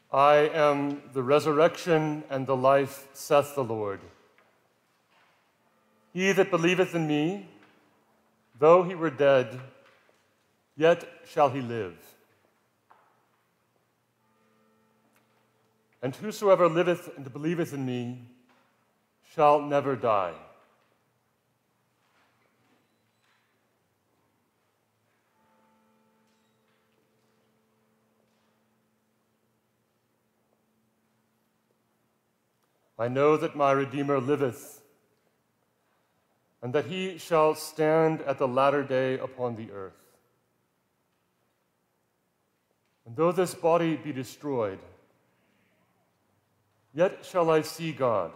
I am the resurrection and the life, saith the Lord. He that believeth in me, though he were dead, yet shall he live. And whosoever liveth and believeth in me shall never die. I know that my Redeemer liveth, and that he shall stand at the latter day upon the earth. And though this body be destroyed, yet shall I see God,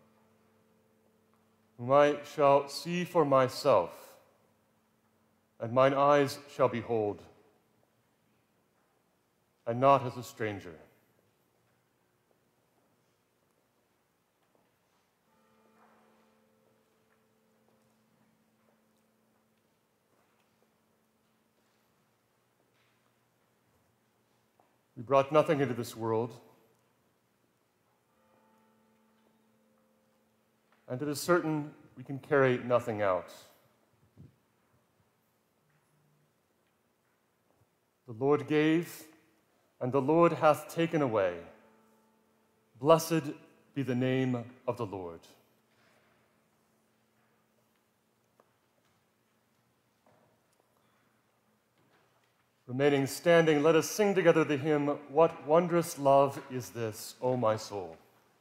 whom I shall see for myself, and mine eyes shall behold, and not as a stranger. We brought nothing into this world, and it is certain we can carry nothing out. The Lord gave, and the Lord hath taken away. Blessed be the name of the Lord. Remaining standing, let us sing together the hymn, What Wondrous Love Is This, O My Soul.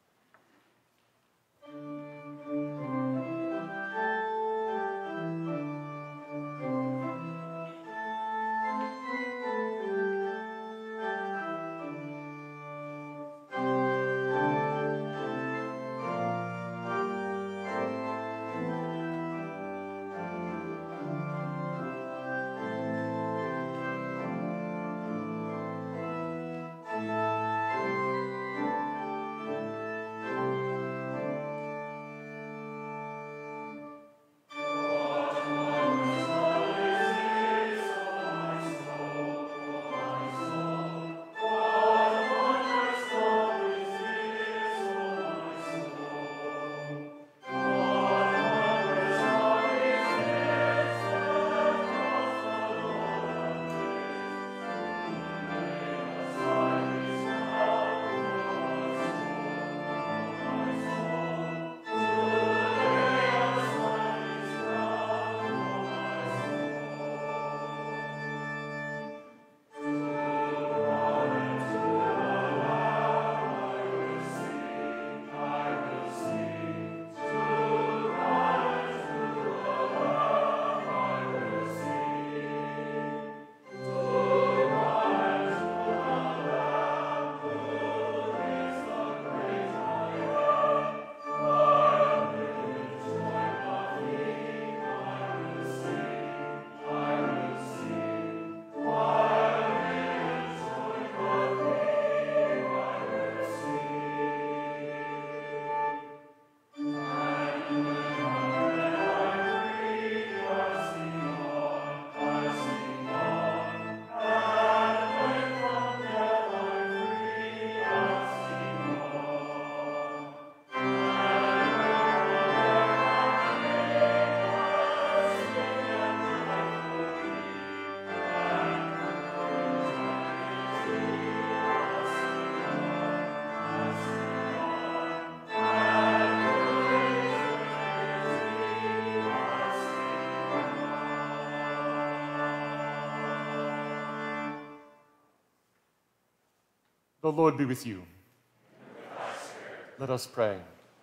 The Lord be with you. And with thy spirit. Let us pray.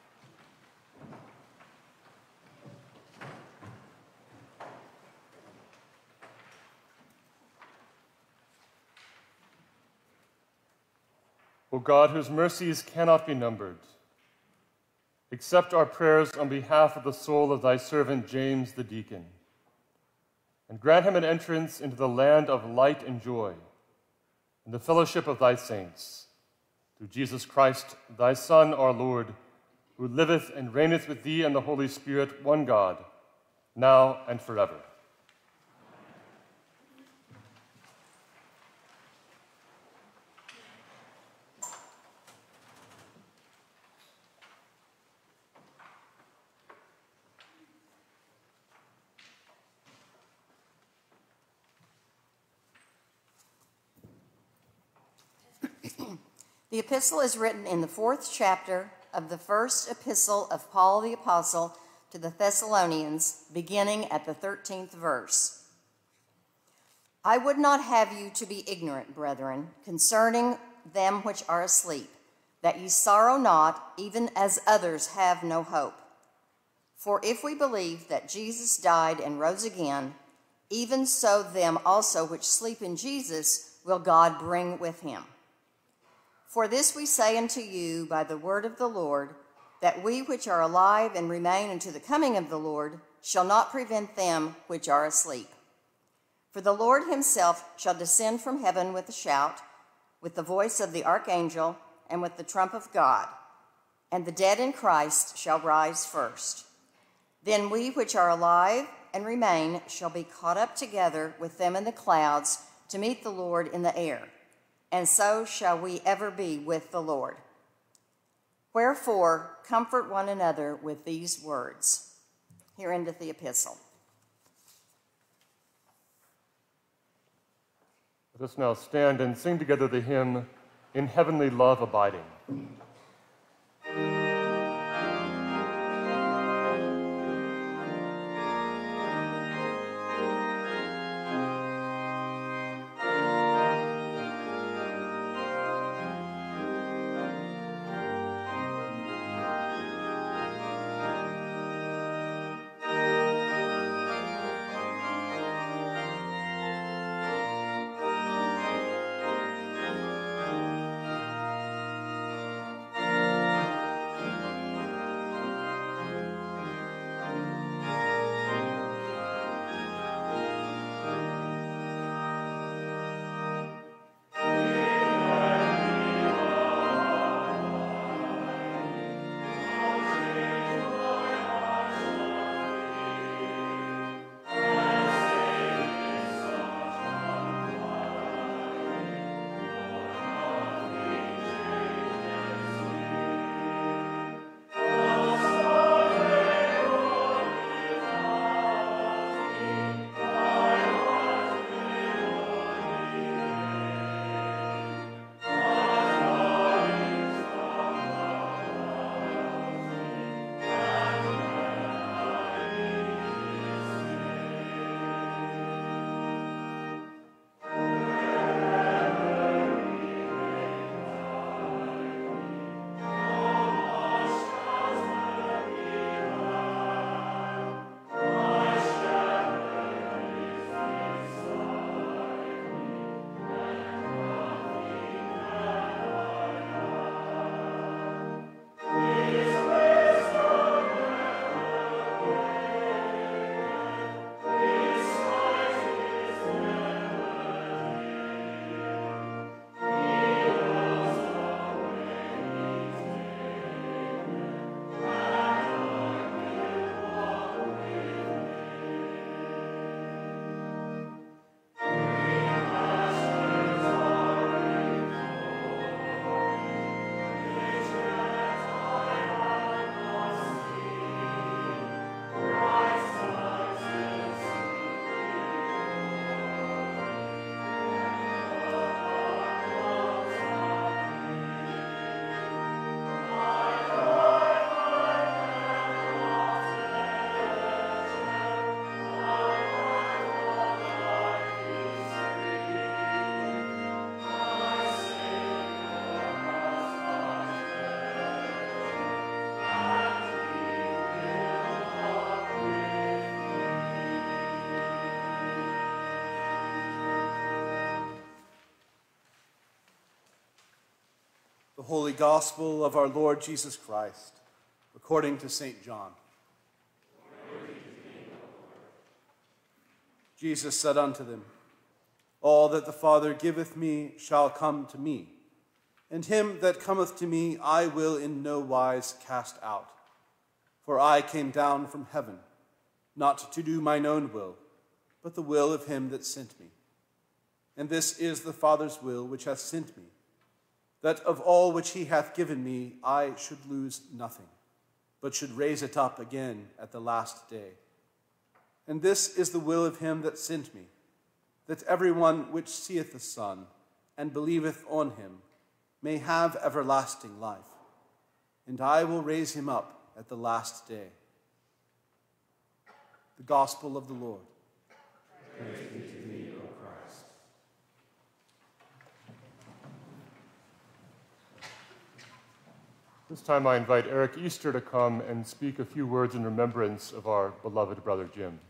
O God, whose mercies cannot be numbered, accept our prayers on behalf of the soul of thy servant James the deacon, and grant him an entrance into the land of light and joy, and the fellowship of thy saints, through Jesus Christ, thy Son, our Lord, who liveth and reigneth with thee and the Holy Spirit, one God, now and forever. The epistle is written in the 4th chapter of the first epistle of Paul the Apostle to the Thessalonians, beginning at the 13th verse. I would not have you to be ignorant, brethren, concerning them which are asleep, that ye sorrow not, even as others have no hope. For if we believe that Jesus died and rose again, even so them also which sleep in Jesus will God bring with him. For this we say unto you by the word of the Lord, that we which are alive and remain unto the coming of the Lord shall not prevent them which are asleep. For the Lord himself shall descend from heaven with a shout, with the voice of the archangel, and with the trump of God, and the dead in Christ shall rise first. Then we which are alive and remain shall be caught up together with them in the clouds to meet the Lord in the air, and so shall we ever be with the Lord. Wherefore, comfort one another with these words. Here endeth the epistle. Let us now stand and sing together the hymn, In Heavenly Love Abiding. The Holy Gospel of our Lord Jesus Christ, according to St. John. Jesus said unto them, All that the Father giveth me shall come to me, and him that cometh to me I will in no wise cast out. For I came down from heaven, not to do mine own will, but the will of him that sent me. And this is the Father's will which hath sent me, that of all which he hath given me I should lose nothing, but should raise it up again at the last day. And this is the will of him that sent me, that every one which seeth the Son and believeth on him may have everlasting life, and I will raise him up at the last day. The Gospel of the Lord. Praise be to thee, O Christ. This time I invite Eric Easter to come and speak a few words in remembrance of our beloved brother Jim.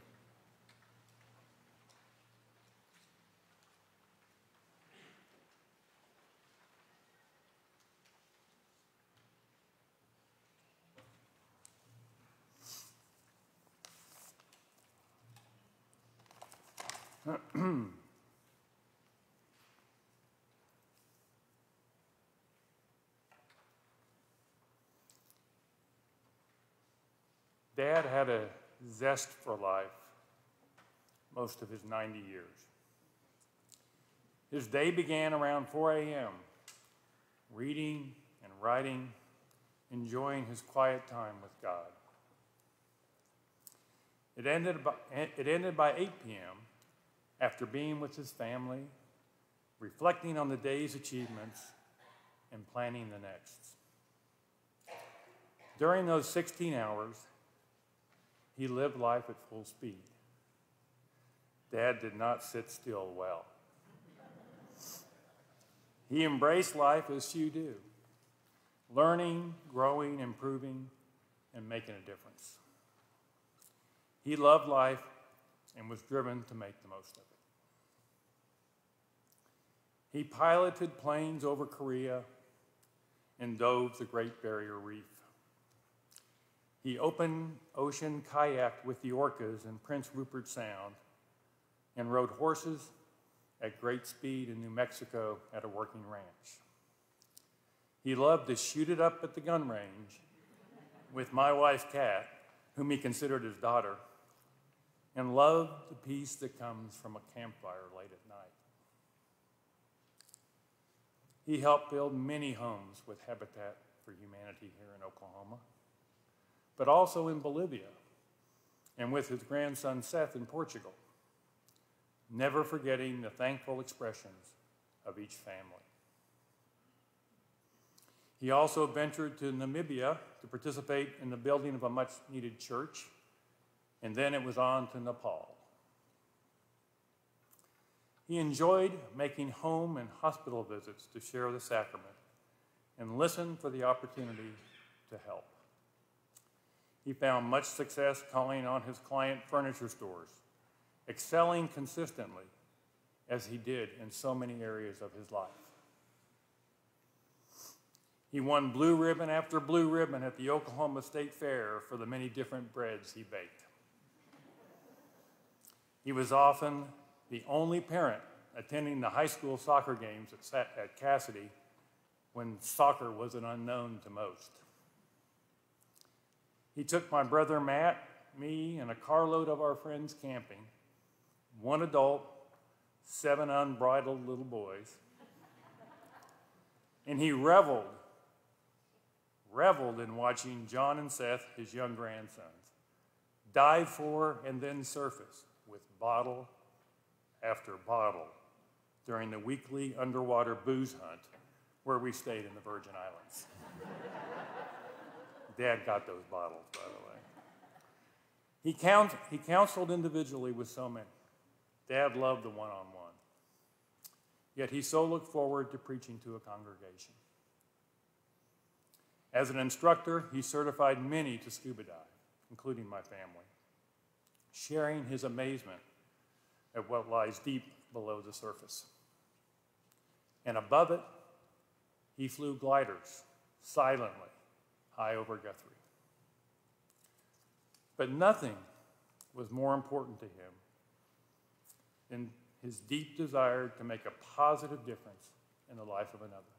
Dad had a zest for life most of his 90 years. His day began around 4 a.m., reading and writing, enjoying his quiet time with God. It ended by 8 p.m. after being with his family, reflecting on the day's achievements, and planning the next. During those 16 hours, he lived life at full speed. Dad did not sit still well. He embraced life as few do, learning, growing, improving, and making a difference. He loved life and was driven to make the most of it. He piloted planes over Korea and dove the Great Barrier Reef. He open ocean kayaked with the orcas in Prince Rupert Sound and rode horses at great speed in New Mexico at a working ranch. He loved to shoot it up at the gun range with my wife, Kat, whom he considered his daughter, and loved the peace that comes from a campfire late at night. He helped build many homes with Habitat for Humanity here in Oklahoma, but also in Bolivia and with his grandson Seth in Portugal, never forgetting the thankful expressions of each family. He also ventured to Namibia to participate in the building of a much-needed church, and then it was on to Nepal. He enjoyed making home and hospital visits to share the sacrament and listen for the opportunity to help. He found much success calling on his client furniture stores, excelling consistently as he did in so many areas of his life. He won blue ribbon after blue ribbon at the Oklahoma State Fair for the many different breads he baked. He was often the only parent attending the high school soccer games at Cassidy when soccer was an unknown to most. He took my brother Matt, me, and a carload of our friends camping, 1 adult, 7 unbridled little boys, and he reveled in watching John and Seth, his young grandsons, dive for and then surface with bottle after bottle during the weekly underwater booze hunt where we stayed in the Virgin Islands. Dad got those bottles, by the way. He counseled individually with so many. Dad loved the one-on-one. Yet he so looked forward to preaching to a congregation. As an instructor, he certified many to scuba dive, including my family, sharing his amazement at what lies deep below the surface. And above it, he flew gliders silently high over Guthrie. But nothing was more important to him than his deep desire to make a positive difference in the life of another.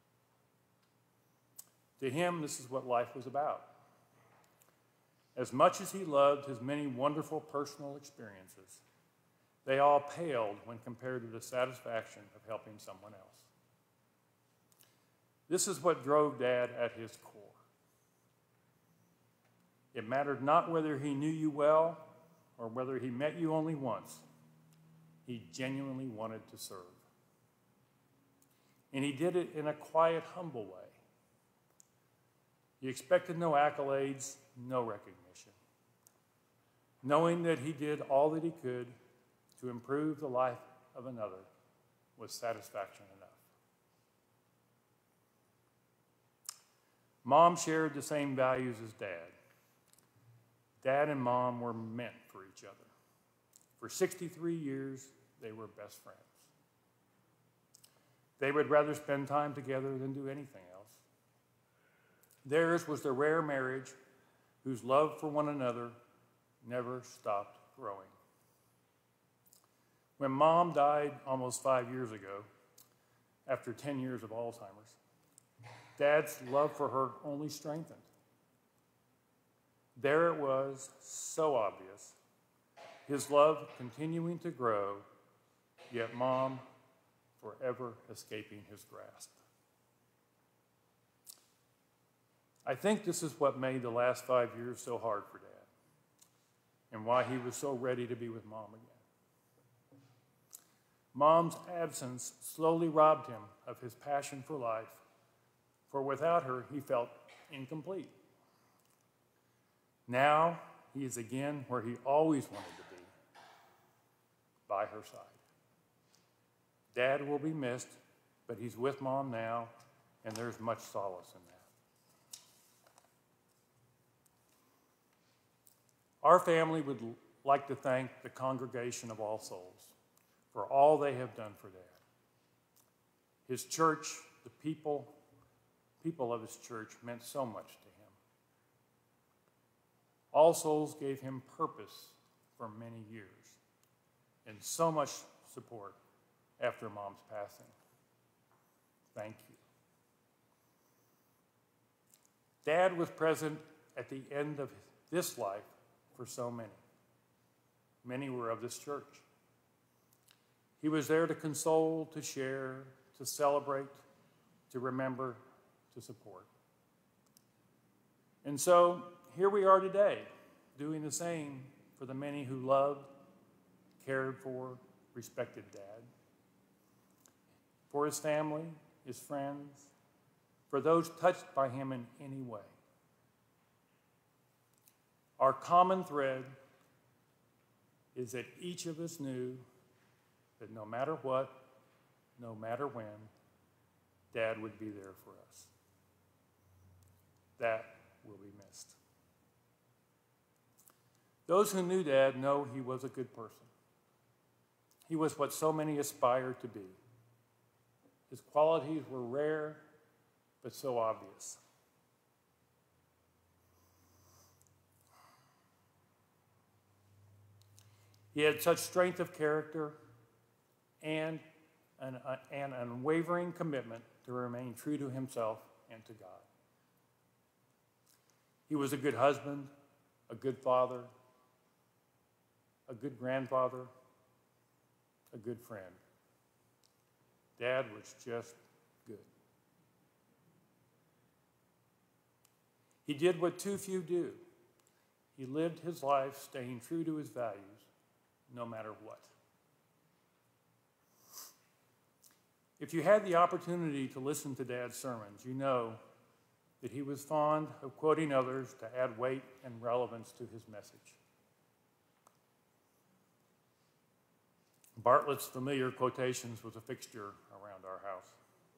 To him, this is what life was about. As much as he loved his many wonderful personal experiences, they all paled when compared to the satisfaction of helping someone else. This is what drove Dad at his core. It mattered not whether he knew you well or whether he met you only once. He genuinely wanted to serve. and he did it in a quiet, humble way. He expected no accolades, no recognition, knowing that he did all that he could to improve the life of another was satisfaction enough. Mom shared the same values as Dad. Dad and Mom were meant for each other. For 63 years, they were best friends. They would rather spend time together than do anything else. Theirs was the rare marriage whose love for one another never stopped growing. When Mom died almost 5 years ago, after 10 years of Alzheimer's, Dad's love for her only strengthened. There it was, so obvious, his love continuing to grow, yet Mom forever escaping his grasp. I think this is what made the last 5 years so hard for Dad, and why he was so ready to be with Mom again. Mom's absence slowly robbed him of his passion for life, for without her, he felt incomplete. Now, he is again where he always wanted to be, by her side. Dad will be missed, but he's with Mom now, and there's much solace in that. Our family would like to thank the Congregation of All Souls for all they have done for Dad. His church, the people of his church meant so much to him. All Souls gave him purpose for many years and so much support after Mom's passing. Thank you. Dad was present at the end of this life for so many. Many were of this church. He was there to console, to share, to celebrate, to remember, to support. And so here we are today, doing the same for the many who loved, cared for, respected Dad. For his family, his friends, for those touched by him in any way. Our common thread is that each of us knew that no matter what, no matter when, Dad would be there for us. That will be missed. Those who knew Dad know he was a good person. He was what so many aspire to be. His qualities were rare, but so obvious. He had such strength of character and an unwavering commitment to remain true to himself and to God. He was a good husband, a good father, a good grandfather, a good friend. Dad was just good. He did what too few do. He lived his life staying true to his values, no matter what. If you had the opportunity to listen to Dad's sermons, you know that he was fond of quoting others to add weight and relevance to his message. Bartlett's familiar quotations was a fixture around our house.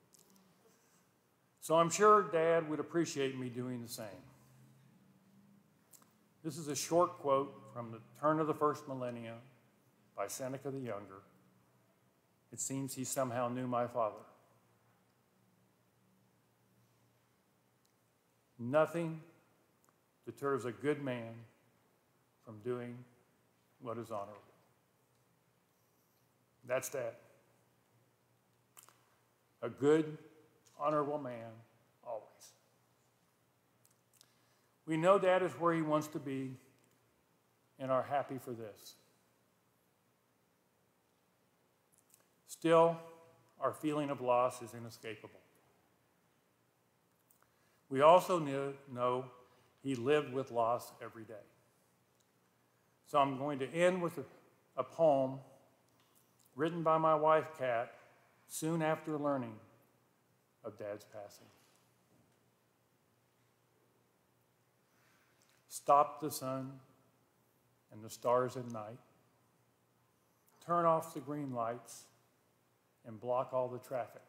So I'm sure Dad would appreciate me doing the same. This is a short quote from the turn of the first millennia by Seneca the Younger. It seems he somehow knew my father. Nothing deters a good man from doing what is honorable. That's Dad. A good, honorable man, always. We know Dad is where he wants to be and are happy for this. Still, our feeling of loss is inescapable. We also know he lived with loss every day. So I'm going to end with a poem written by my wife, Kat, soon after learning of Dad's passing. Stop the sun and the stars at night. Turn off the green lights and block all the traffic.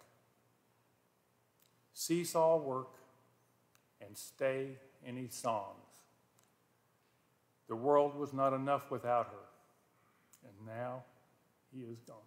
Cease all work and stay any songs. The world was not enough without her, and now he is gone.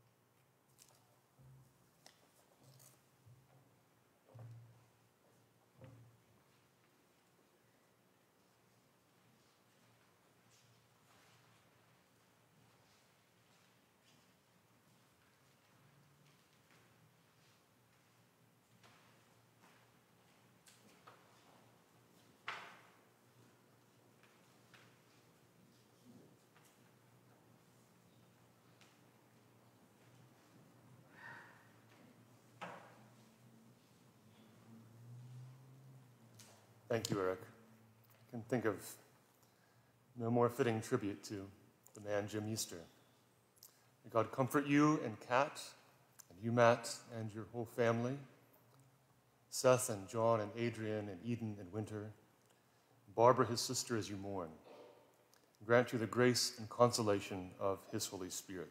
Thank you, Eric. I can think of no more fitting tribute to the man Jim Easter. May God comfort you and Kat, and you, Matt, and your whole family, Seth and John and Adrian and Eden and Winter, Barbara, his sister, as you mourn. Grant you the grace and consolation of his Holy Spirit.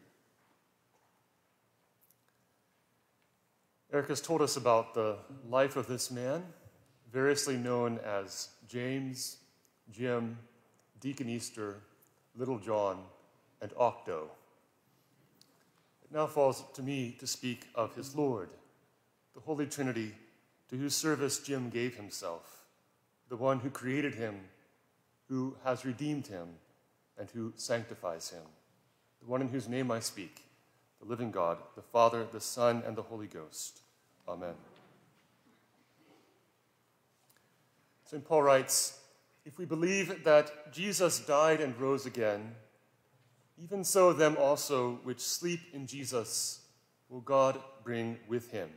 Eric has told us about the life of this man, variously known as James, Jim, Deacon Easter, Little John, and Octo. It now falls to me to speak of his Lord, the Holy Trinity, to whose service Jim gave himself, the one who created him, who has redeemed him, and who sanctifies him, the one in whose name I speak, the living God, the Father, the Son, and the Holy Ghost. Amen. St. Paul writes, "If we believe that Jesus died and rose again, even so them also which sleep in Jesus will God bring with him."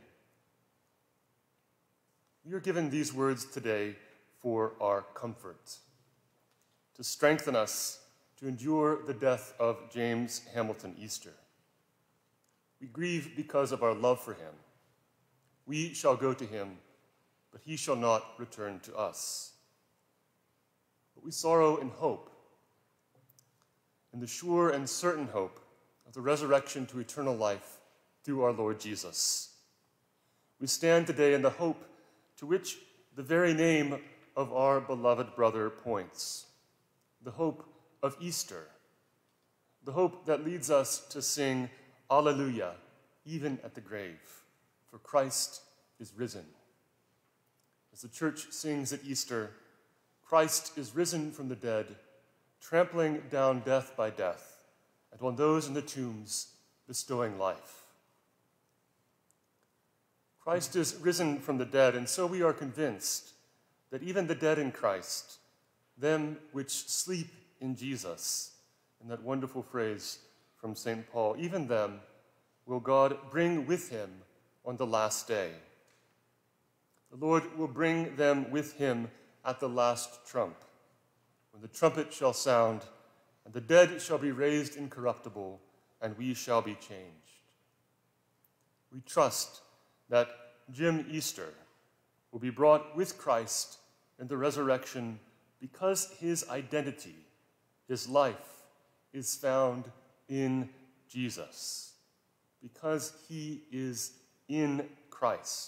We are given these words today for our comfort, to strengthen us to endure the death of James Hamilton Easter. We grieve because of our love for him. We shall go to him, but he shall not return to us. But we sorrow in hope, in the sure and certain hope of the resurrection to eternal life through our Lord Jesus. We stand today in the hope to which the very name of our beloved brother points, the hope of Easter, the hope that leads us to sing Alleluia, even at the grave, for Christ is risen. As the church sings at Easter, Christ is risen from the dead, trampling down death by death, and on those in the tombs bestowing life. Christ is risen from the dead, and so we are convinced that even the dead in Christ, them which sleep in Jesus, in that wonderful phrase from St. Paul, even them will God bring with him on the last day. The Lord will bring them with him at the last trump, when the trumpet shall sound, and the dead shall be raised incorruptible, and we shall be changed. We trust that Jim Easter will be brought with Christ in the resurrection because his identity, his life, is found in Jesus, because he is in Christ.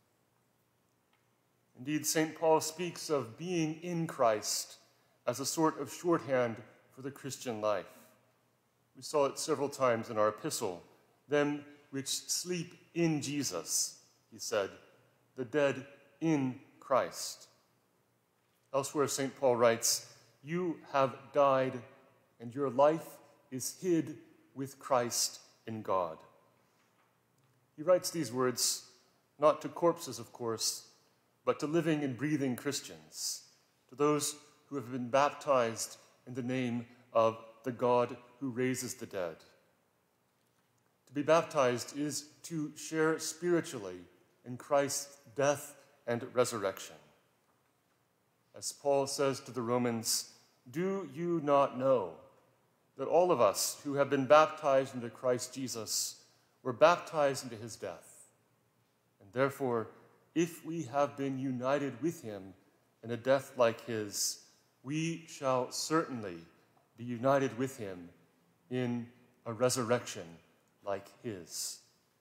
Indeed, St. Paul speaks of being in Christ as a sort of shorthand for the Christian life. We saw it several times in our epistle. Them which sleep in Jesus, he said, the dead in Christ. Elsewhere, St. Paul writes, "You have died, and your life is hid with Christ in God." He writes these words not to corpses, of course, but to living and breathing Christians, to those who have been baptized in the name of the God who raises the dead. To be baptized is to share spiritually in Christ's death and resurrection. As Paul says to the Romans, "Do you not know that all of us who have been baptized into Christ Jesus were baptized into his death? And therefore if we have been united with him in a death like his, we shall certainly be united with him in a resurrection like his.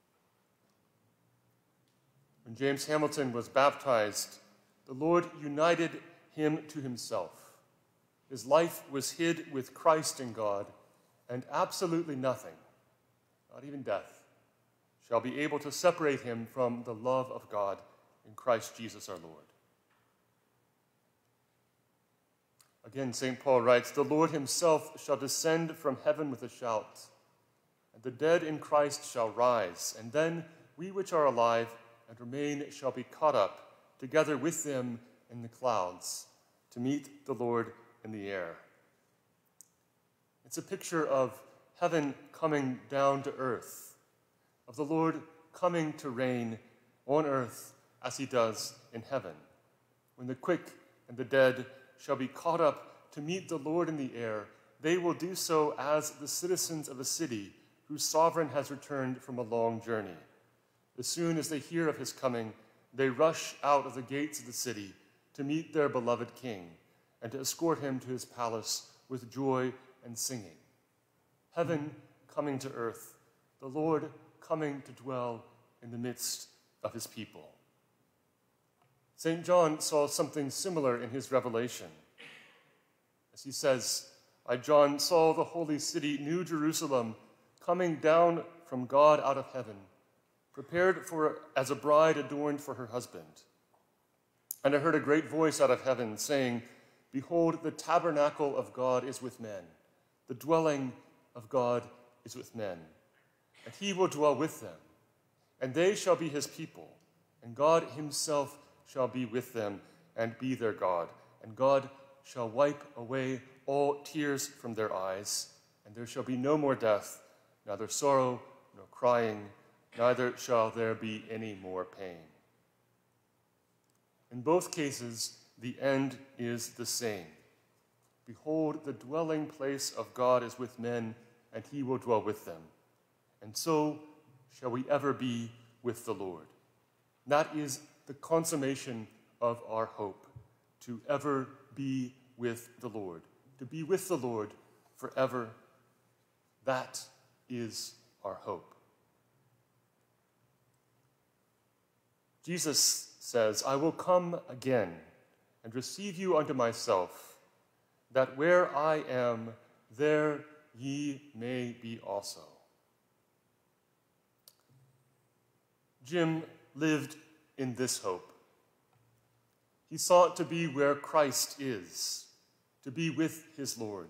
When James Hamilton was baptized, the Lord united him to himself. His life was hid with Christ in God, and absolutely nothing, not even death, shall be able to separate him from the love of God in Christ Jesus our Lord. Again, St. Paul writes, "The Lord himself shall descend from heaven with a shout, and the dead in Christ shall rise, and then we which are alive and remain shall be caught up together with them in the clouds to meet the Lord in the air." It's a picture of heaven coming down to earth, of the Lord coming to reign on earth as he does in heaven, when the quick and the dead shall be caught up to meet the Lord in the air. They will do so as the citizens of a city whose sovereign has returned from a long journey. As soon as they hear of his coming, they rush out of the gates of the city to meet their beloved king and to escort him to his palace with joy and singing. Heaven coming to earth, the Lord coming to dwell in the midst of his people. St. John saw something similar in his revelation. As he says, "I, John, saw the holy city, New Jerusalem, coming down from God out of heaven, prepared as a bride adorned for her husband. And I heard a great voice out of heaven saying, 'Behold, the tabernacle of God is with men. The dwelling of God is with men. And he will dwell with them. And they shall be his people. And God himself shall be with them and be their God. And God shall wipe away all tears from their eyes. And there shall be no more death, neither sorrow nor crying, neither shall there be any more pain.'" In both cases, the end is the same. "Behold, the dwelling place of God is with men, and he will dwell with them. And so shall we ever be with the Lord." That is the consummation of our hope, to ever be with the Lord, to be with the Lord forever. That is our hope. Jesus says, "I will come again and receive you unto myself, that where I am, there ye may be also." Jim lived in this hope. He sought to be where Christ is, to be with his Lord.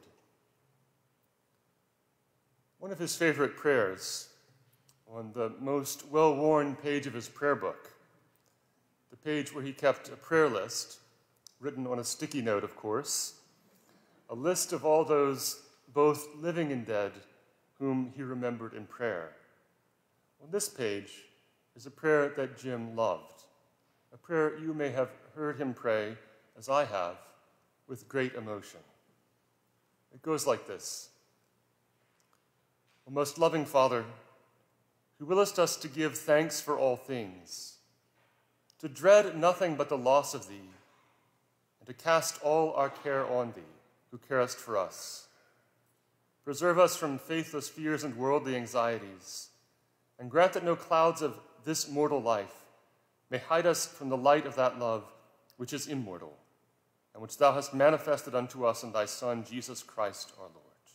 One of his favorite prayers, on the most well-worn page of his prayer book, the page where he kept a prayer list, written on a sticky note, of course, a list of all those, both living and dead, whom he remembered in prayer. On this page is a prayer that Jim loved, a prayer you may have heard him pray, as I have, with great emotion. It goes like this: "O most loving Father, who willest us to give thanks for all things, to dread nothing but the loss of thee, and to cast all our care on thee, who carest for us. Preserve us from faithless fears and worldly anxieties, and grant that no clouds of this mortal life may hide us from the light of that love which is immortal, and which thou hast manifested unto us in thy Son, Jesus Christ our Lord."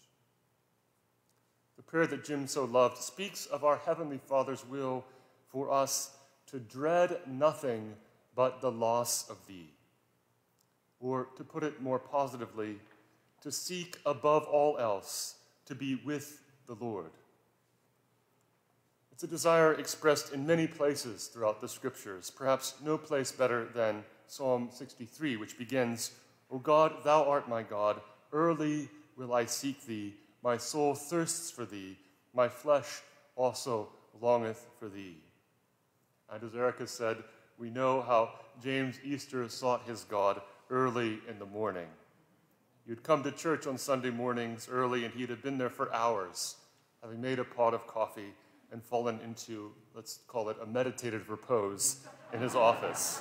The prayer that Jim so loved speaks of our Heavenly Father's will for us to dread nothing but the loss of thee. Or, to put it more positively, to seek above all else to be with the Lord. It's a desire expressed in many places throughout the Scriptures, perhaps no place better than Psalm 63, which begins, "O God, thou art my God, early will I seek thee. My soul thirsts for thee, my flesh also longeth for thee." And as Erica said, we know how James Easter sought his God early in the morning. You'd come to church on Sunday mornings early, and he'd have been there for hours, having made a pot of coffee and fallen into, let's call it, a meditative repose in his office.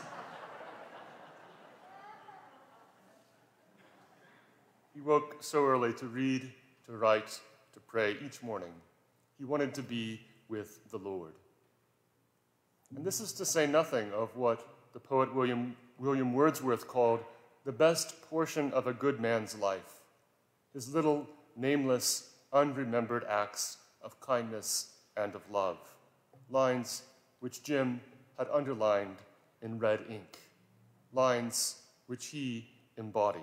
He woke so early to read, to write, to pray each morning. He wanted to be with the Lord. And this is to say nothing of what the poet William Wordsworth called the best portion of a good man's life, his little, nameless, unremembered acts of kindness and of love, lines which Jim had underlined in red ink, lines which he embodied.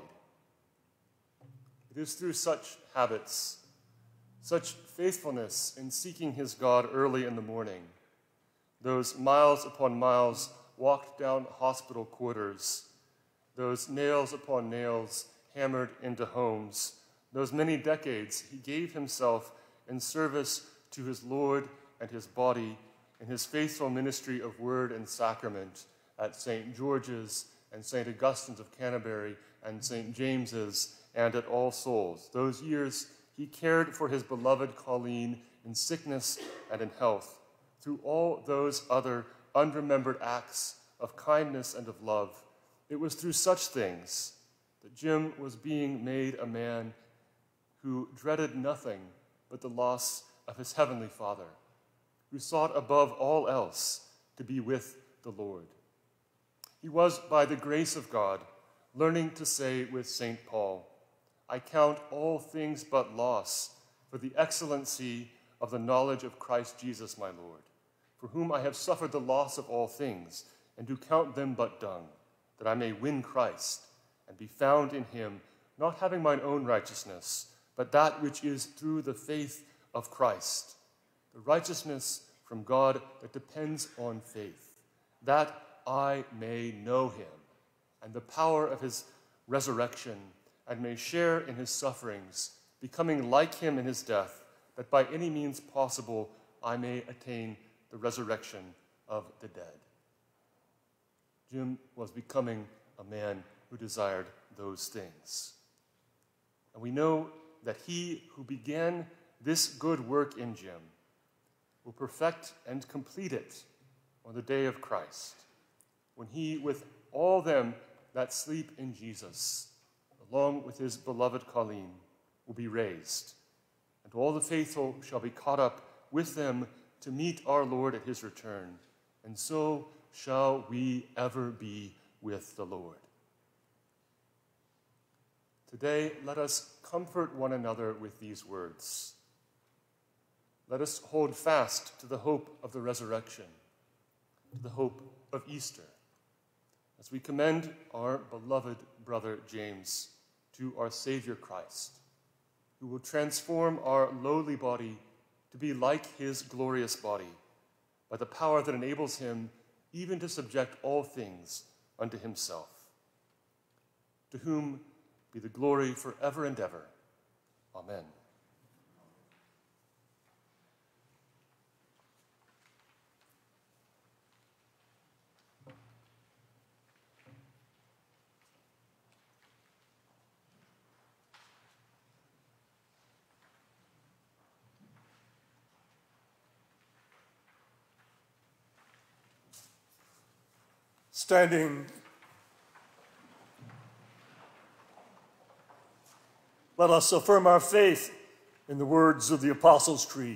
It is through such habits, such faithfulness in seeking his God early in the morning, those miles upon miles walked down hospital quarters, those nails upon nails hammered into homes, those many decades he gave himself in service to his Lord and his body in his faithful ministry of word and sacrament at St. George's and St. Augustine's of Canterbury and St. James's and at All Souls. Those years he cared for his beloved Colleen in sickness and in health. Through all those other unremembered acts of kindness and of love, it was through such things that Jim was being made a man who dreaded nothing but the loss of his heavenly Father, who sought above all else to be with the Lord. He was, by the grace of God, learning to say with St. Paul, "I count all things but loss for the excellency of the knowledge of Christ Jesus my Lord, for whom I have suffered the loss of all things, and do count them but dung, that I may win Christ, and be found in him, not having mine own righteousness, but that which is through the faith of Christ, the righteousness from God that depends on faith, that I may know him, and the power of his resurrection, and may share in his sufferings, becoming like him in his death, that by any means possible I may attain the resurrection of the dead." Jim was becoming a man who desired those things. And we know that he who began this good work in Jim will perfect and complete it on the day of Christ, when he, with all them that sleep in Jesus, along with his beloved Colleen, will be raised, and all the faithful shall be caught up with them to meet our Lord at his return, and so shall we ever be with the Lord. Today, let us comfort one another with these words. Let us hold fast to the hope of the resurrection, to the hope of Easter, as we commend our beloved brother James to our Savior Christ, who will transform our lowly body to be like his glorious body by the power that enables him even to subject all things unto himself, to whom be the glory forever and ever. Amen. Standing, let us affirm our faith in the words of the Apostles' Creed.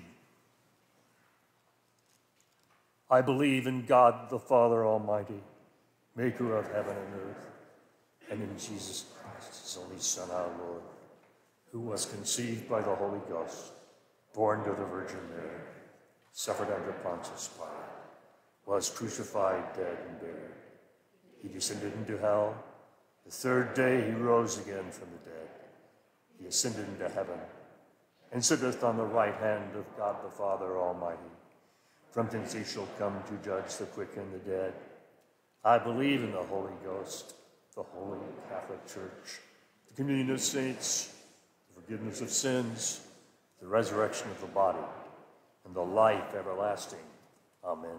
I believe in God the Father Almighty, maker of heaven and earth, and in Jesus Christ, his only Son, our Lord, who was conceived by the Holy Ghost, born to the Virgin Mary, suffered under Pontius Pilate, was crucified, dead, and buried. He descended into hell. The third day he rose again from the dead. He ascended into heaven and sitteth on the right hand of God the Father Almighty. From thence he shall come to judge the quick and the dead. I believe in the Holy Ghost, the Holy Catholic Church, the communion of saints, the forgiveness of sins, the resurrection of the body, and the life everlasting. Amen.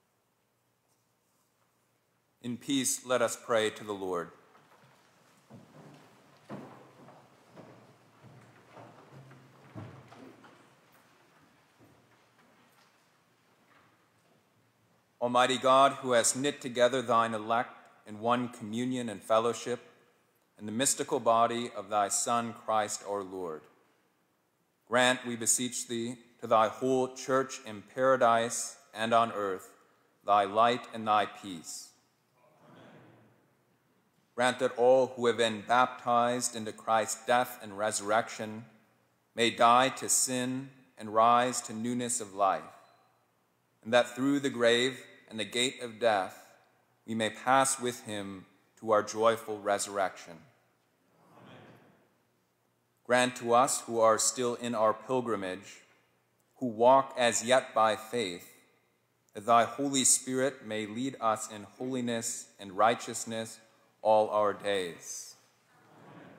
In peace, let us pray to the Lord. Almighty God, who has knit together thine elect in one communion and fellowship, in the mystical body of thy Son, Christ our Lord, grant, we beseech thee, to thy whole church in paradise and on earth, thy light and thy peace. Amen. Grant that all who have been baptized into Christ's death and resurrection may die to sin and rise to newness of life, and that through the grave and the gate of death we may pass with him to our joyful resurrection. Amen. Grant to us who are still in our pilgrimage, who walk as yet by faith, that thy Holy Spirit may lead us in holiness and righteousness all our days. Amen.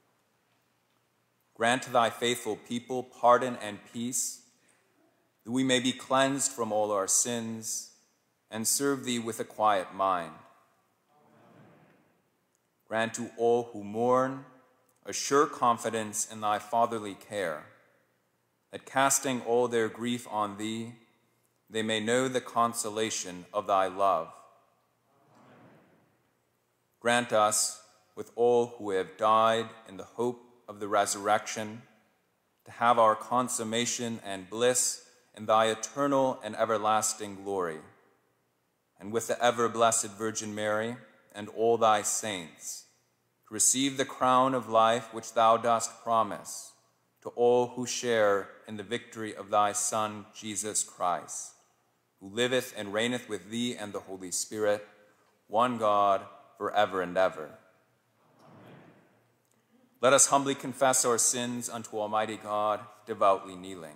Grant to thy faithful people pardon and peace, that we may be cleansed from all our sins and serve thee with a quiet mind. Amen. Grant to all who mourn a sure confidence in thy fatherly care, that casting all their grief on thee, they may know the consolation of thy love. Amen. Grant us, with all who have died in the hope of the resurrection, to have our consummation and bliss in thy eternal and everlasting glory, and with the ever-blessed Virgin Mary and all thy saints, to receive the crown of life which thou dost promise to all who share in the victory of thy Son, Jesus Christ, who liveth and reigneth with thee and the Holy Spirit, one God, forever and ever. Amen. Let us humbly confess our sins unto Almighty God, devoutly kneeling.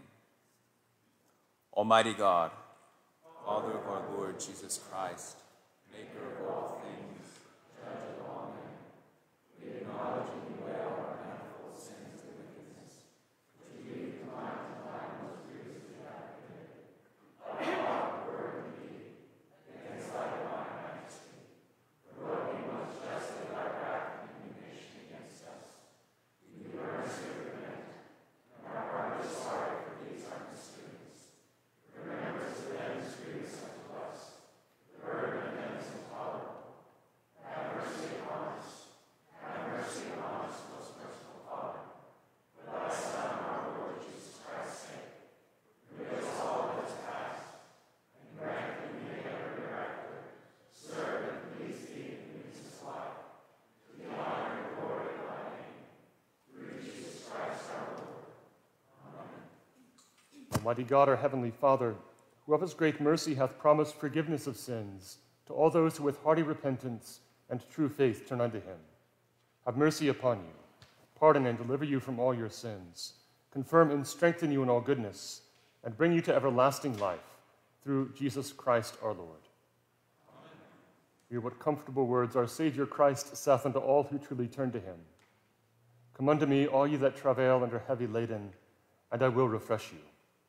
Almighty God, Father of our Lord Jesus Christ, maker of all things, judge of all men, we acknowledge and bewail our manifold sins and wickedness, which we from time to time most grievously have committed, by thought, word, and deed, against thy divine majesty, provoking most justly thy wrath and indignation against us. We do earnestly repent, and are heartily sorry for these our misdoings. Remember us of them as grievous unto us, the burden of them is intolerable. Have mercy upon us. Have mercy upon us, most merciful Father. For thy Son, our Lord Jesus Christ's sake, forgive us all that is past, and grant that we may ever hereafter serve and please thee in newness of life, to the honor and glory of thy name, through Jesus Christ our Lord. Amen. Almighty God, our heavenly Father, who of his great mercy hath promised forgiveness of sins to all those who with hearty repentance and true faith turn unto him, have mercy upon you, pardon and deliver you from all your sins, confirm and strengthen you in all goodness, and bring you to everlasting life, through Jesus Christ our Lord. Amen. Hear what comfortable words our Savior Christ saith unto all who truly turn to him. Come unto me, all ye that travail and are heavy laden, and I will refresh you.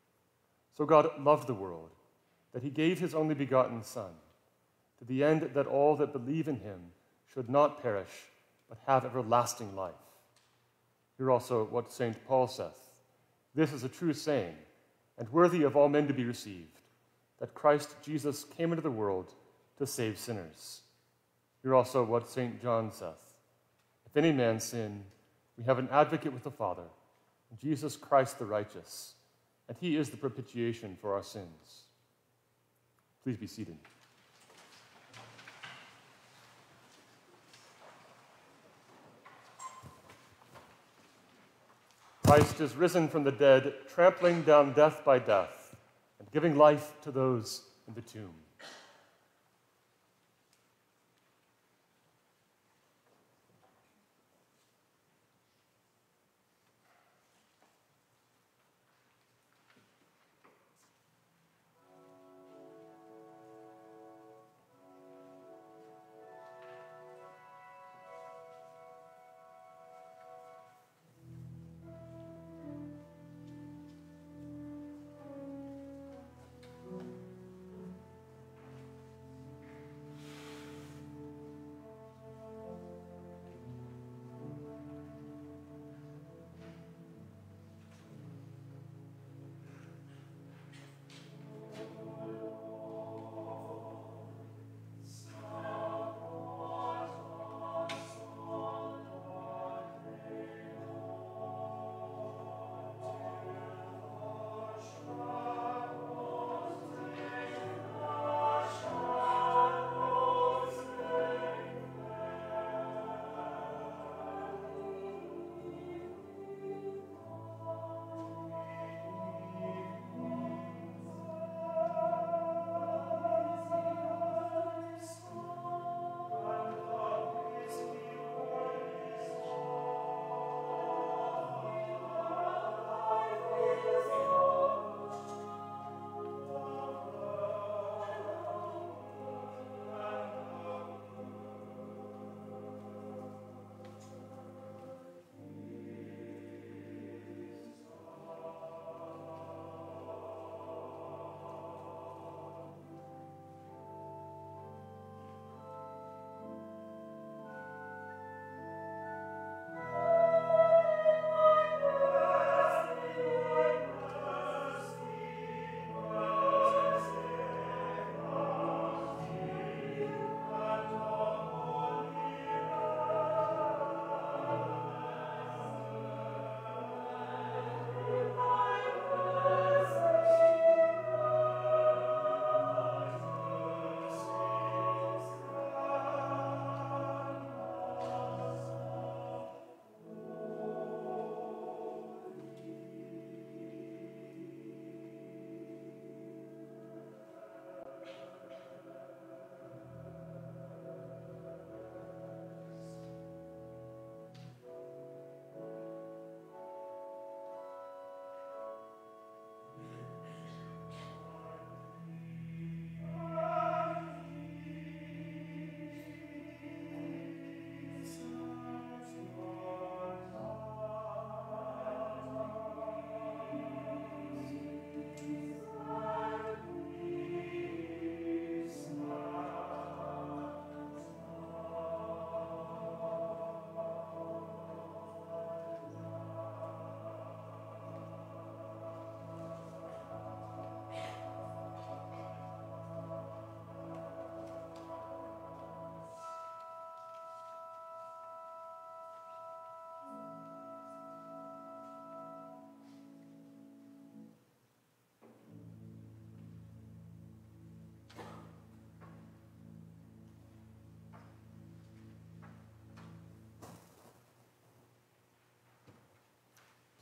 So God loved the world, that he gave his only begotten Son, to the end that all that believe in him should not perish, but have everlasting life. Hear also what St. Paul saith. This is a true saying, and worthy of all men to be received, that Christ Jesus came into the world to save sinners. Hear also what St. John saith. If any man sin, we have an advocate with the Father, Jesus Christ the righteous, and he is the propitiation for our sins. Please be seated. Christ is risen from the dead, trampling down death by death, and giving life to those in the tomb.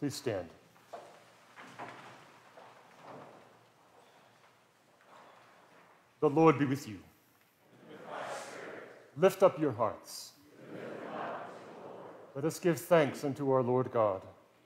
Please stand. The Lord be with you. Lift up your hearts. Let us give thanks unto our Lord God.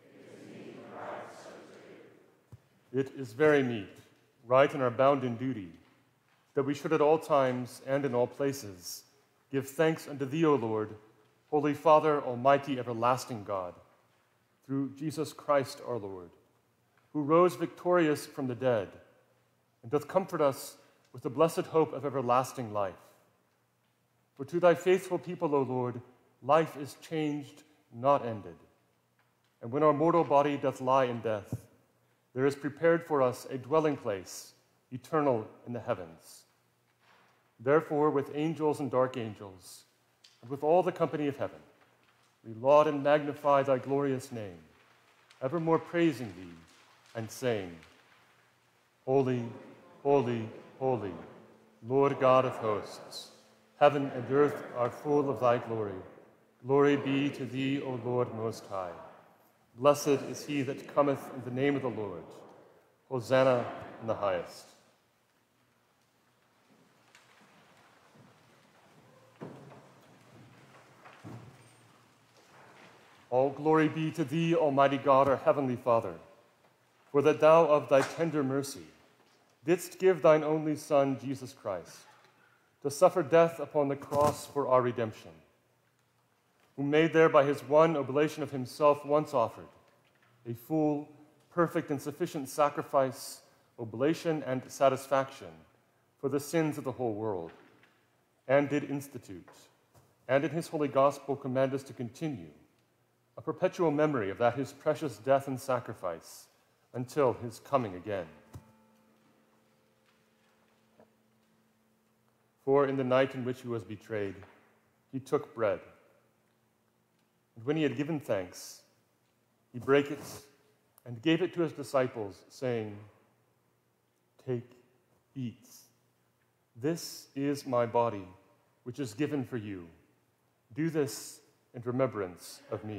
It is very meet, right in our bounden duty, that we should at all times and in all places give thanks unto thee, O Lord, Holy Father, almighty, everlasting God, through Jesus Christ our Lord, who rose victorious from the dead, and doth comfort us with the blessed hope of everlasting life. For to thy faithful people, O Lord, life is changed, not ended. And when our mortal body doth lie in death, there is prepared for us a dwelling place, eternal in the heavens. Therefore, with angels and archangels, and with all the company of heaven, we laud and magnify thy glorious name, evermore praising thee and saying, Holy, holy, holy, Lord God of hosts, heaven and earth are full of thy glory. Glory be to thee, O Lord Most High. Blessed is he that cometh in the name of the Lord. Hosanna in the highest. All glory be to thee, Almighty God, our heavenly Father, for that thou of thy tender mercy didst give thine only Son, Jesus Christ, to suffer death upon the cross for our redemption, who made there by his one oblation of himself once offered, a full, perfect, and sufficient sacrifice, oblation, and satisfaction for the sins of the whole world, and did institute, and in his holy gospel command us to continue, a perpetual memory of that his precious death and sacrifice until his coming again. For in the night in which he was betrayed, he took bread, and when he had given thanks, he brake it and gave it to his disciples, saying, Take, eat. This is my body, which is given for you. Do this in remembrance of me.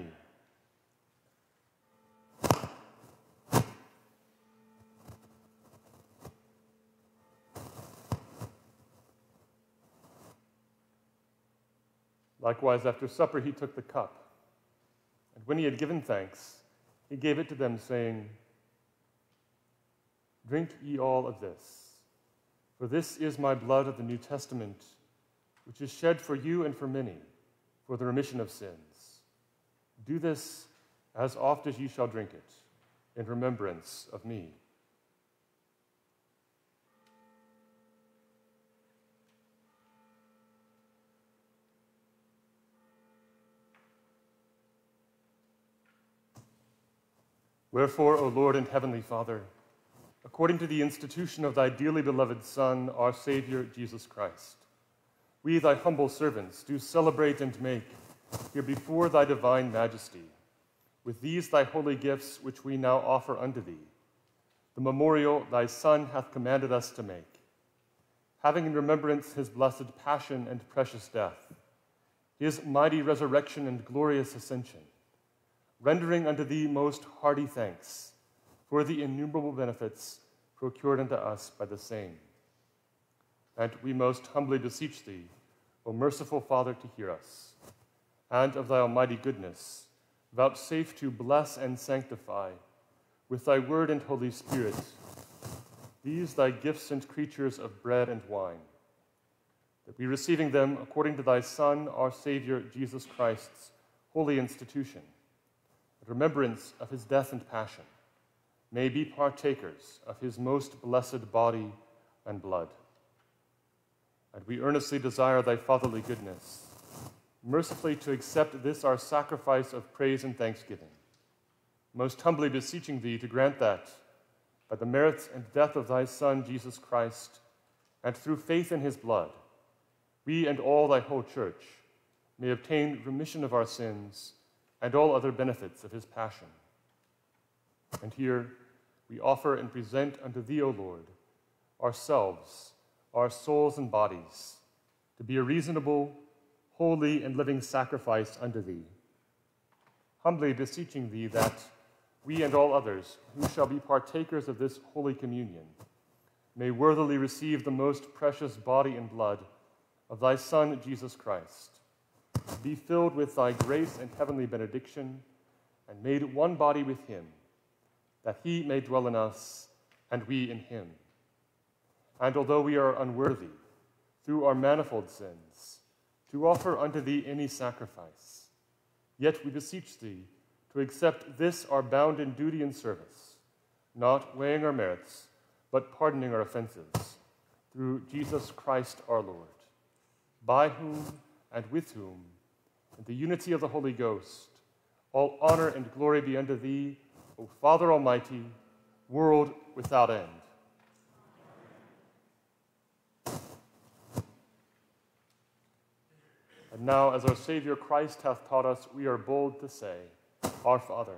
Likewise, after supper, he took the cup, and when he had given thanks, he gave it to them, saying, Drink ye all of this, for this is my blood of the New Testament, which is shed for you and for many, for the remission of sins. Do this as oft as ye shall drink it, in remembrance of me. Wherefore, O Lord and Heavenly Father, according to the institution of thy dearly beloved Son, our Savior, Jesus Christ, we, thy humble servants, do celebrate and make, here before thy divine majesty, with these thy holy gifts which we now offer unto thee, the memorial thy Son hath commanded us to make, having in remembrance his blessed passion and precious death, his mighty resurrection and glorious ascension, rendering unto thee most hearty thanks for the innumerable benefits procured unto us by the same. And we most humbly beseech thee, O merciful Father, to hear us, and of thy almighty goodness, vouchsafe to bless and sanctify with thy word and Holy Spirit these thy gifts and creatures of bread and wine, that we, receiving them according to thy Son, our Savior, Jesus Christ's holy institution, in remembrance of his death and passion, may be partakers of his most blessed body and blood. And we earnestly desire thy fatherly goodness, mercifully to accept this our sacrifice of praise and thanksgiving, most humbly beseeching thee to grant that, by the merits and death of thy Son, Jesus Christ, and through faith in his blood, we and all thy whole church may obtain remission of our sins and all other benefits of his passion. And here we offer and present unto thee, O Lord, ourselves, our souls and bodies, to be a reasonable, holy, and living sacrifice unto thee, humbly beseeching thee that, we and all others who shall be partakers of this holy communion may worthily receive the most precious body and blood of thy Son, Jesus Christ. Be filled with thy grace and heavenly benediction, and made one body with him, that he may dwell in us and we in him. And although we are unworthy, through our manifold sins, to offer unto thee any sacrifice, yet we beseech thee to accept this our bounden duty and service, not weighing our merits, but pardoning our offenses, through Jesus Christ our Lord, by whom and with whom, in the unity of the Holy Ghost, all honor and glory be unto thee, O Father Almighty, world without end. And now, as our Savior Christ hath taught us, we are bold to say, Our Father,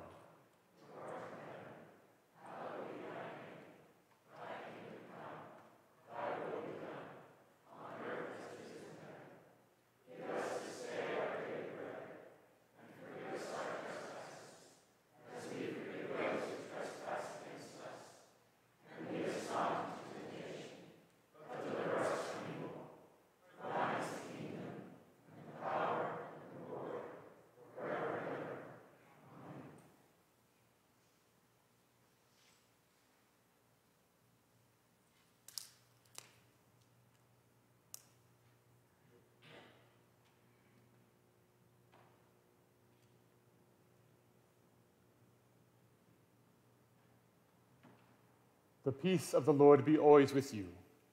the peace of the Lord be always with you.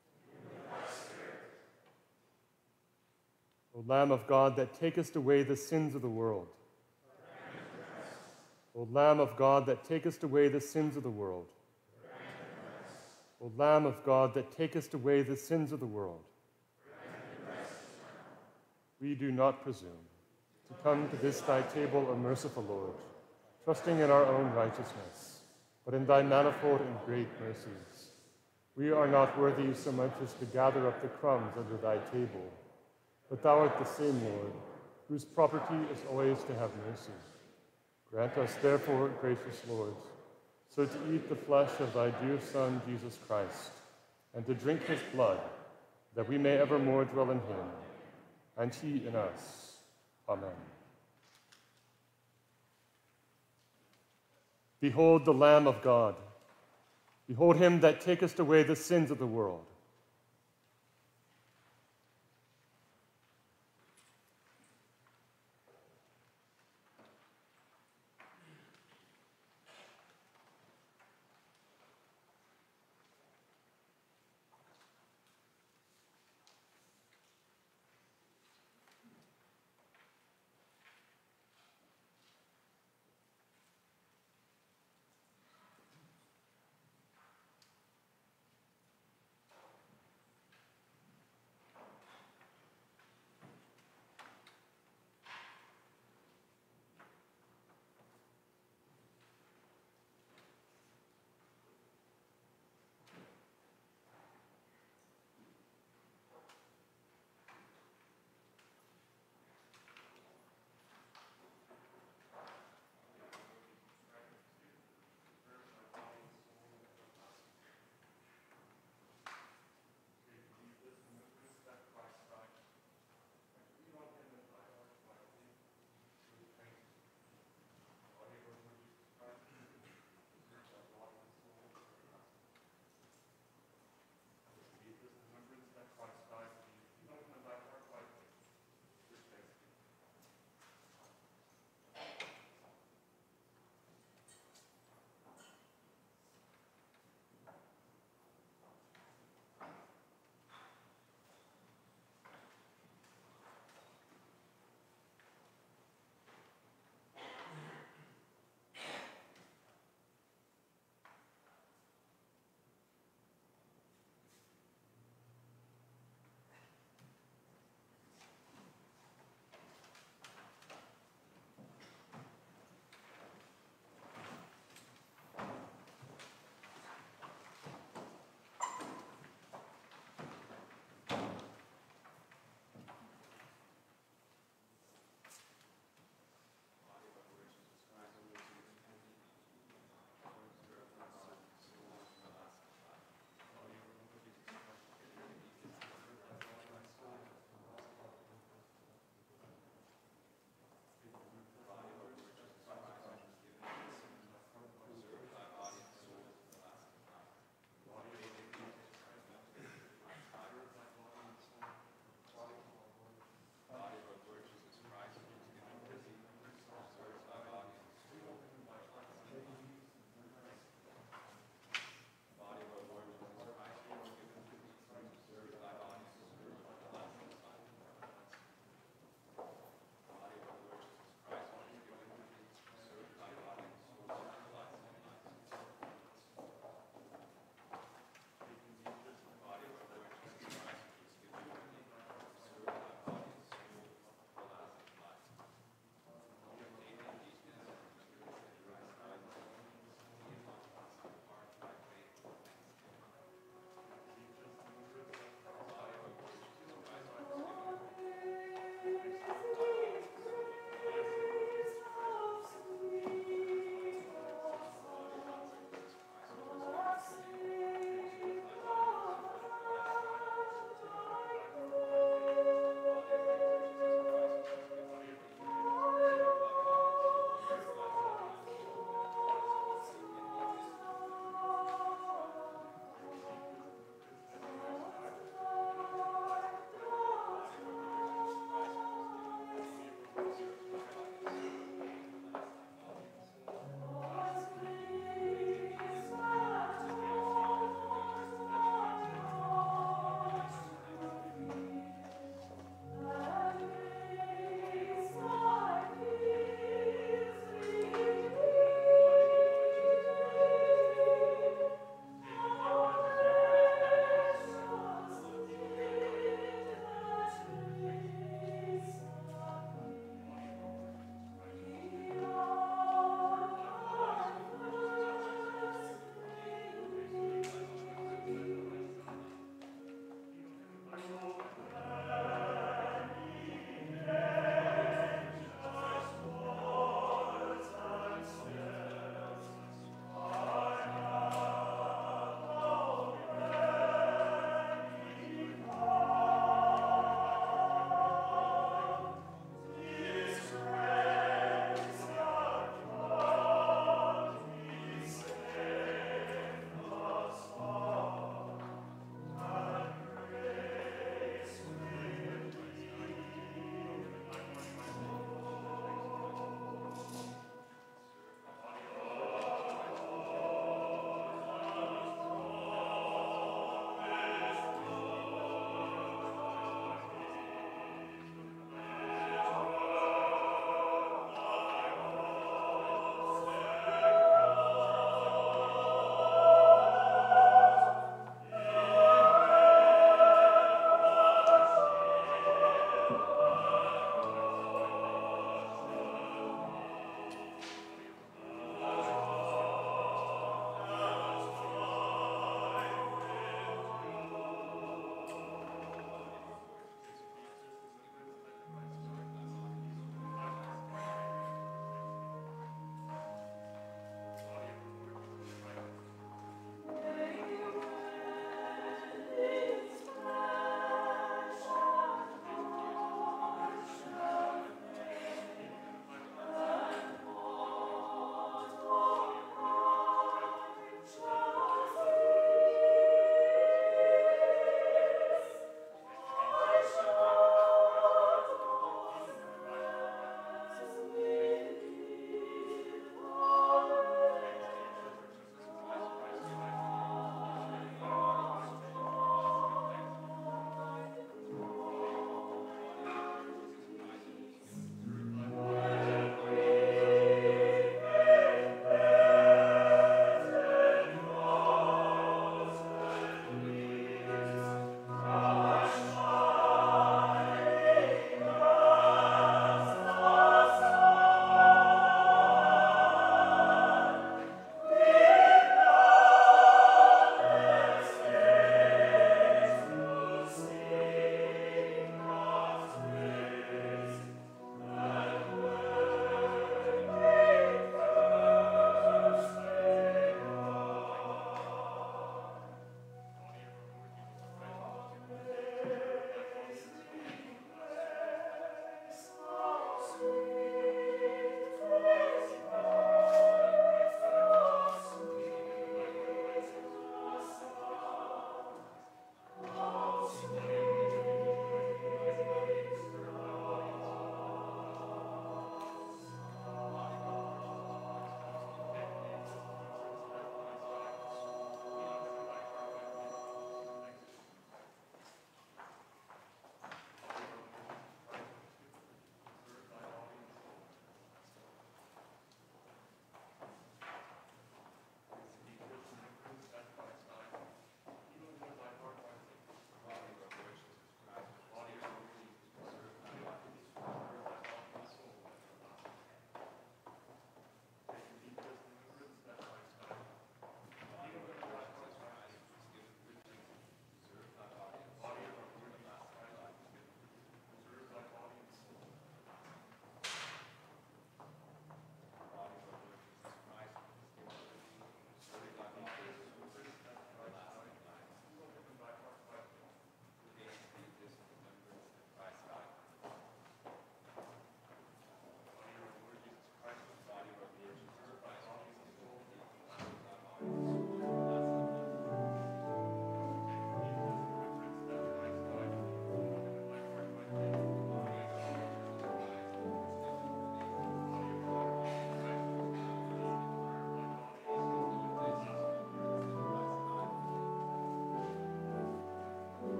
O Lamb of God, that takest away the sins of the world. O Lamb of God, that takest away the sins of the world. O Lamb of God, that takest away the sins of the world. We do not presume to come to this thy table, O merciful Lord, trusting in our own righteousness, but in thy manifold and great mercies. We are not worthy so much as to gather up the crumbs under thy table, but thou art the same Lord, whose property is always to have mercy. Grant us, therefore, gracious Lord, so to eat the flesh of thy dear Son, Jesus Christ, and to drink his blood, that we may evermore dwell in him, and he in us. Amen. Behold the Lamb of God. Behold him that taketh away the sins of the world.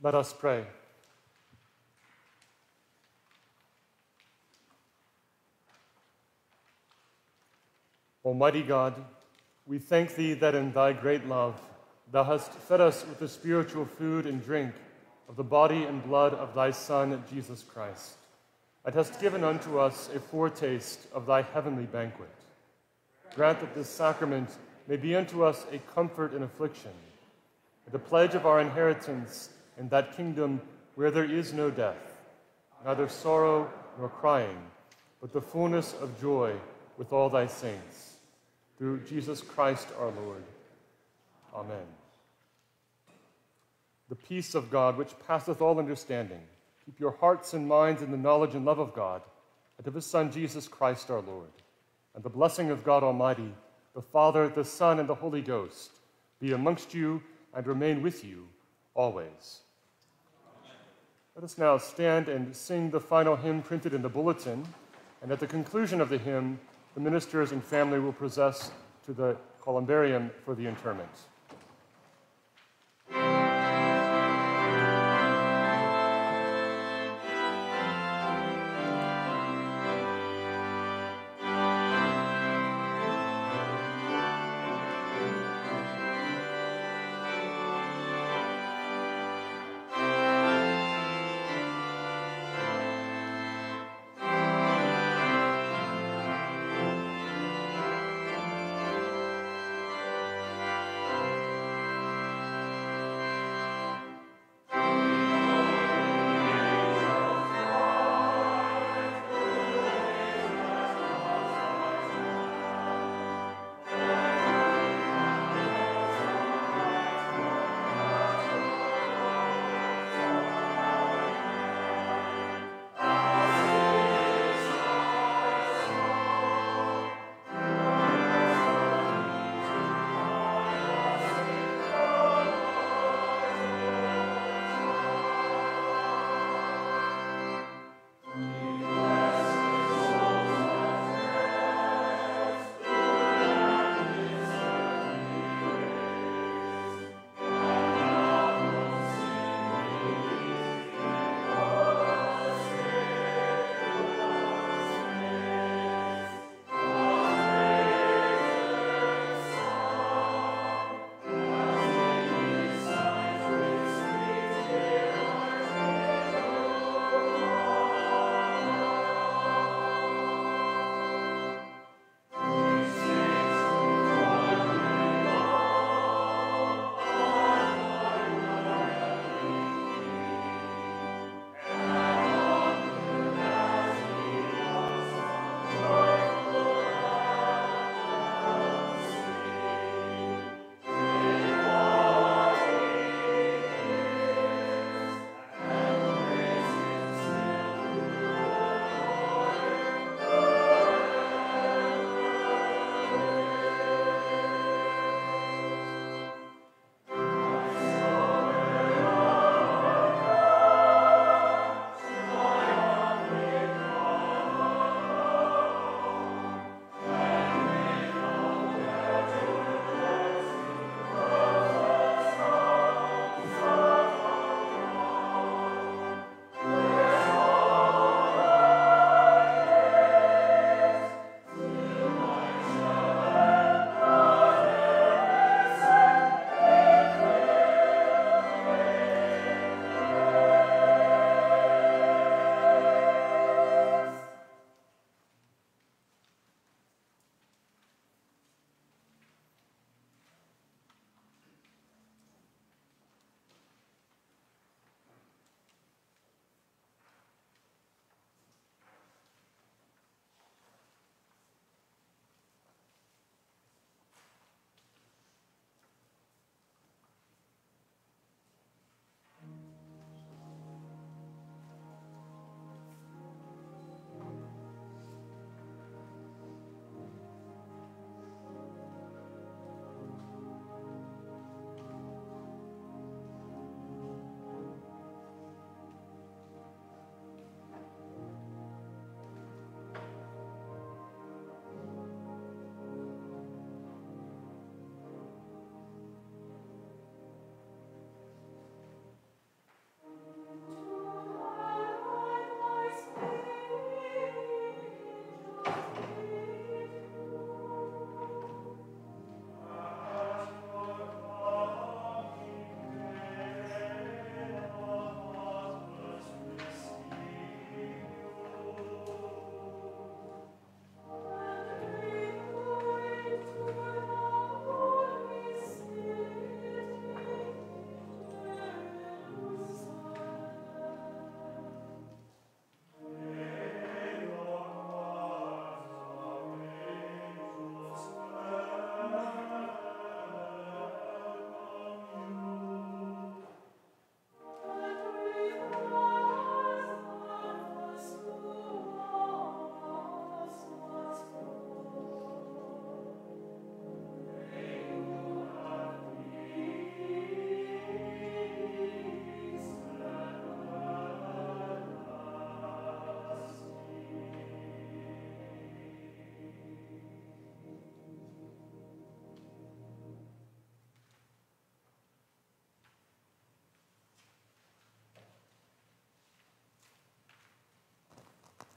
Let us pray. Almighty God, we thank thee that in thy great love thou hast fed us with the spiritual food and drink of the body and blood of thy Son, Jesus Christ, and hast given unto us a foretaste of thy heavenly banquet. Grant that this sacrament may be unto us a comfort in affliction, and a pledge of our inheritance in that kingdom where there is no death, neither sorrow nor crying, but the fullness of joy with all thy saints. Through Jesus Christ our Lord. Amen. The peace of God, which passeth all understanding, keep your hearts and minds in the knowledge and love of God, and of his Son, Jesus Christ our Lord. And the blessing of God Almighty, the Father, the Son, and the Holy Ghost, be amongst you and remain with you always. Let us now stand and sing the final hymn printed in the bulletin, and at the conclusion of the hymn, the ministers and family will process to the columbarium for the interment.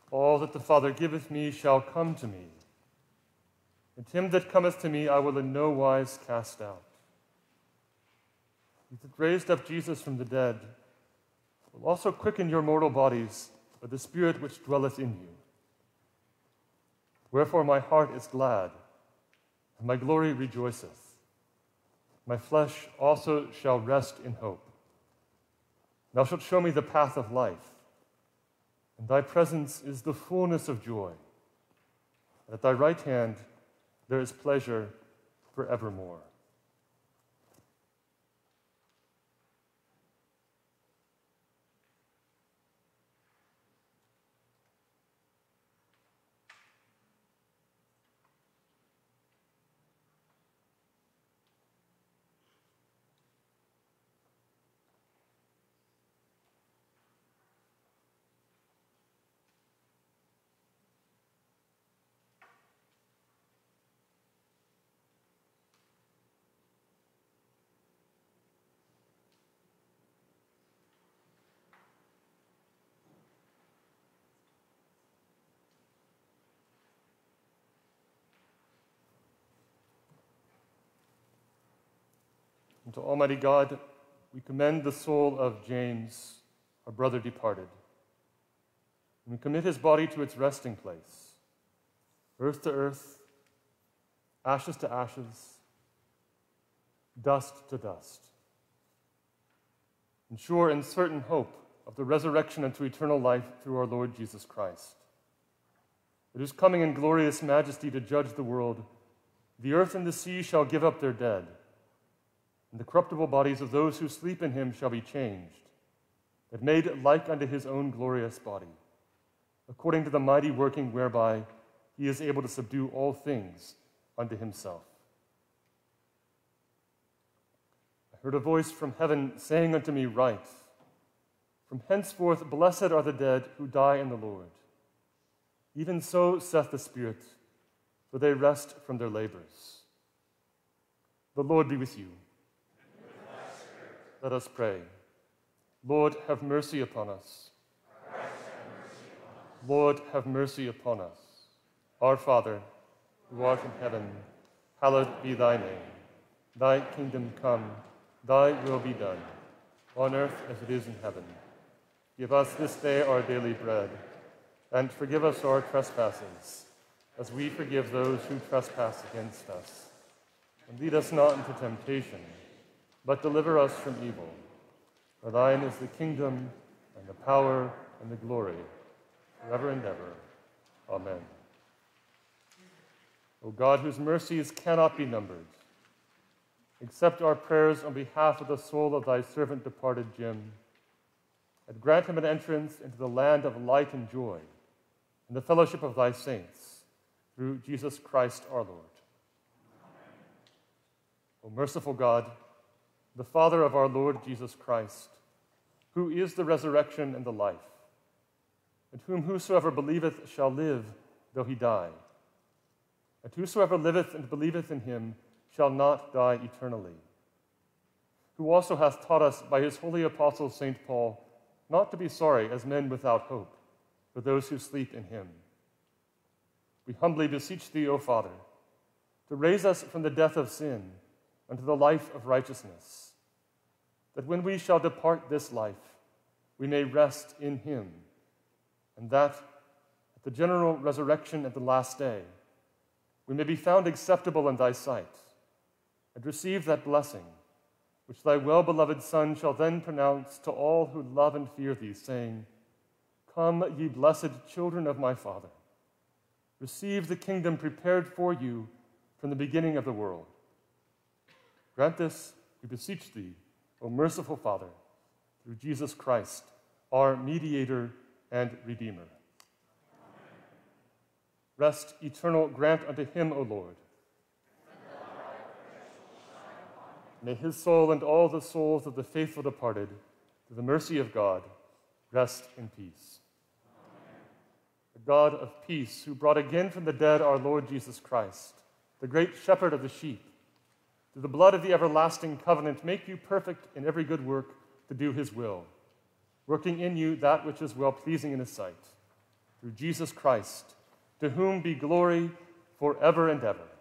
All that the Father giveth me shall come to me, and him that cometh to me I will in no wise cast out. He that raised up Jesus from the dead will also quicken your mortal bodies by the Spirit which dwelleth in you. Wherefore my heart is glad, and my glory rejoiceth. My flesh also shall rest in hope. Thou shalt show me the path of life. In thy presence is the fullness of joy. And at thy right hand there is pleasure forevermore. And to Almighty God, we commend the soul of James, our brother departed. And we commit his body to its resting place, earth to earth, ashes to ashes, dust to dust. And sure and certain hope of the resurrection unto eternal life through our Lord Jesus Christ. It is coming in glorious majesty to judge the world. The earth and the sea shall give up their dead, and the corruptible bodies of those who sleep in him shall be changed, but made like unto his own glorious body, according to the mighty working whereby he is able to subdue all things unto himself. I heard a voice from heaven saying unto me, Write, from henceforth blessed are the dead who die in the Lord. Even so saith the Spirit, for they rest from their labors. The Lord be with you. Let us pray. Lord, have mercy upon us. Lord, have mercy upon us. Our Father, who art in heaven, hallowed be thy name. Thy kingdom come, thy will be done, on earth as it is in heaven. Give us this day our daily bread, and forgive us our trespasses, as we forgive those who trespass against us. And lead us not into temptation, but deliver us from evil. For thine is the kingdom, and the power, and the glory, forever and ever. Amen. O God, whose mercies cannot be numbered, accept our prayers on behalf of the soul of thy servant departed Jim, and grant him an entrance into the land of light and joy, in the fellowship of thy saints, through Jesus Christ our Lord. Amen. O merciful God, the Father of our Lord Jesus Christ, who is the resurrection and the life, and whom whosoever believeth shall live, though he die. And whosoever liveth and believeth in him shall not die eternally. Who also hath taught us by his holy apostle St. Paul not to be sorry as men without hope, for those who sleep in him. We humbly beseech thee, O Father, to raise us from the death of sin unto the life of righteousness, that when we shall depart this life, we may rest in him, and that at the general resurrection at the last day, we may be found acceptable in thy sight, and receive that blessing which thy well-beloved Son shall then pronounce to all who love and fear thee, saying, Come, ye blessed children of my Father, receive the kingdom prepared for you from the beginning of the world. Grant this, we beseech thee, O merciful Father, through Jesus Christ, our mediator and Redeemer. Amen. Rest eternal grant unto him, O Lord. May his soul and all the souls of the faithful departed, through the mercy of God, rest in peace. Amen. The God of peace, who brought again from the dead our Lord Jesus Christ, the great shepherd of the sheep, through the blood of the everlasting covenant, make you perfect in every good work to do his will, working in you that which is well-pleasing in his sight, through Jesus Christ, to whom be glory forever and ever.